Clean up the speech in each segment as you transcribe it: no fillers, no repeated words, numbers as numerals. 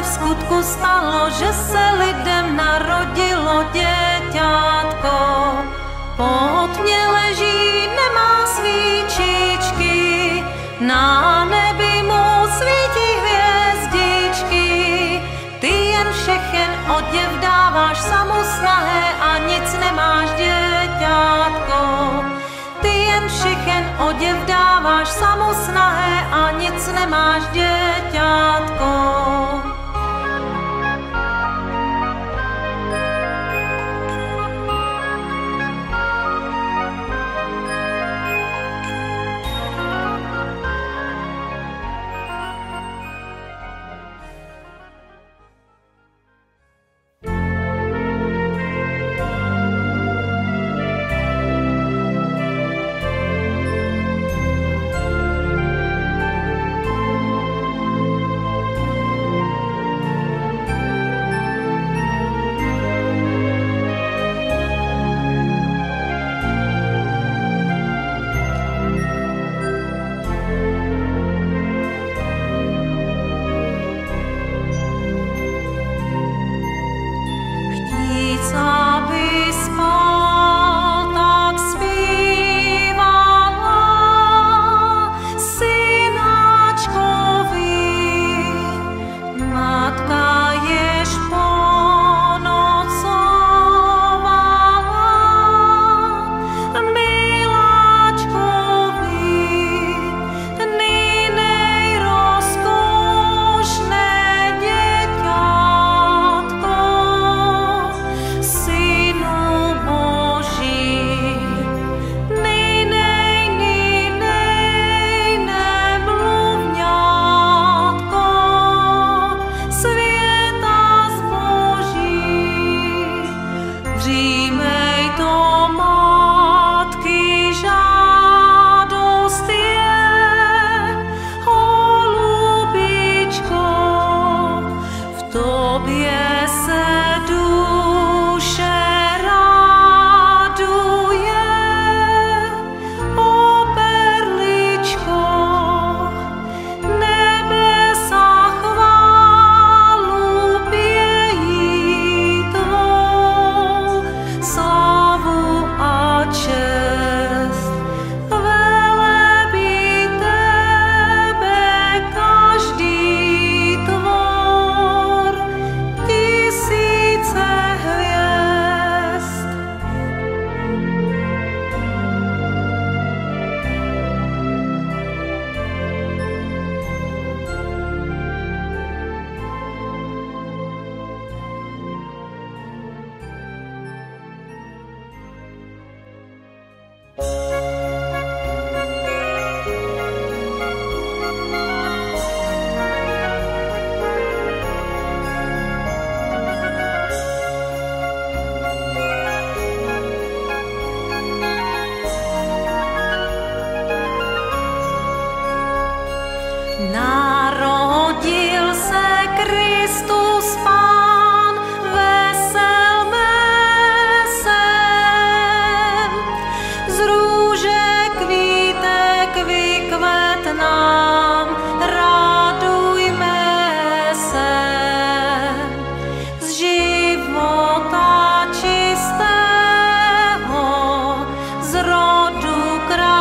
v skutku stalo, že se lidem narodilo děťátko. Pod mě leží, nemá svíčičky, na nebi mu svítí hvězdičky. Ty jen všechen oděv dáváš samosnahé a nic nemáš, děťátko. Ty jen všechen oděv dáváš samosnahé a nic nemáš, děťátko. Chtíc, aby spal, tak zpívala synáčkovi. Matka jež ponocovala miláčkovi. Nynej rozkošné děťátko, Synu Boží. Nynej nemluvňátko, světa zboží. Přijmej to, matky, žádost je, holubičko, v tobě se duše raduje, o perličko, nebesa chválu pějí tvou, slavu a čest. Velebí tebe každý tvor, tisíce hvězd. Narodil se Kristus Pán, veselme se. Z růže kvítek vykvet nám, radujme se. Z života čistého, z rodu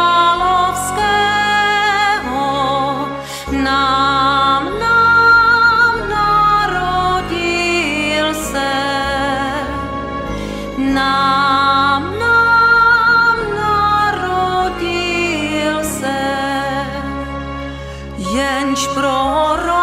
královského, nám narodil se. Nám narodil se. Jenž prorok